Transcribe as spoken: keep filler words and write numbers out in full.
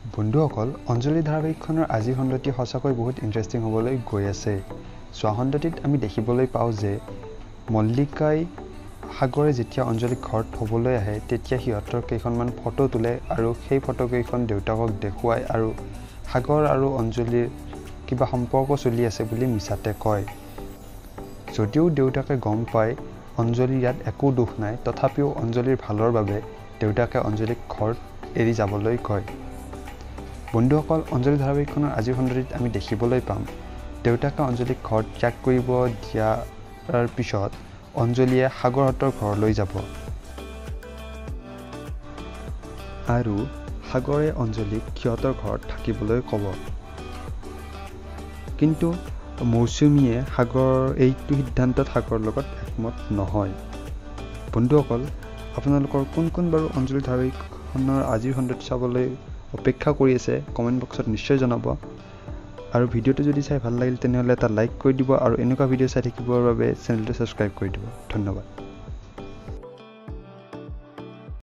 বন্ধুসকল অঞ্জলি ধাৰাবাহিকখনৰ আজি খণ্ডটি সঁচাকৈ বহুত ইণ্টাৰেষ্টিং হ'বলৈ গৈ আছে। যোৱা খণ্ডটিত আমি দেখিবলৈ পাওঁ যে মল্লিকাই সাগৰে যেতিয়া অঞ্জলিক ঘৰত থ'বলৈ আহে তেতিয়া সিহঁতৰ কেইখনমান ফটো তোলে আৰু সেই ফটোকেইখন দেউতাকক দেখুৱায় আৰু সাগৰ আৰু অঞ্জলিৰ কিবা সম্পৰ্ক চলি আছে বুলি মিছাতে কয়। যদিও দেউতাকে গম পায় অঞ্জলিৰ ইয়াত একো দোষ নাই, তথাপিও অঞ্জলিৰ ভালৰ বাবে দেউতাকে অঞ্জলিক ঘৰত এৰি যাবলৈ কয়। বন্ধুসকল অঞ্জলি ধাৰাবাহিকখনৰ আজিৰ খণ্ডটিত আমি দেখিবলৈ পাম দেউতাকে অঞ্জলিক ঘৰত ত্যাগ কৰিব দিয়াৰ পিছত অঞ্জলিয়ে সাগৰহঁতৰ ঘৰলৈ যাব আৰু সাগৰে অঞ্জলিক সিহঁতৰ ঘৰত থাকিবলৈ ক'ব। কিন্তু মৌচুমীয়ে সাগৰ এইটো সিদ্ধান্তত সাগৰৰ লগত একমত নহয়। বন্ধুসকল আপোনালোকৰ কোন কোন বাৰু অঞ্জলি ধাৰাবাহিকখনৰ আজিৰ খণ্ডটি চাবলৈ অপেক্ষা কৰি আছে কমেণ্ট বক্সত নিশ্চয় জনাব আৰু ভিডিঅ'টো যদি চাই ভাল লাগিল তেনেহ'লে এটা লাইক কৰি দিব আৰু এনেকুৱা ভিডিঅ' চাই থাকিবৰ বাবে চেনেলটো ছাবস্ক্ৰাইব কৰি দিব। ধন্যবাদ।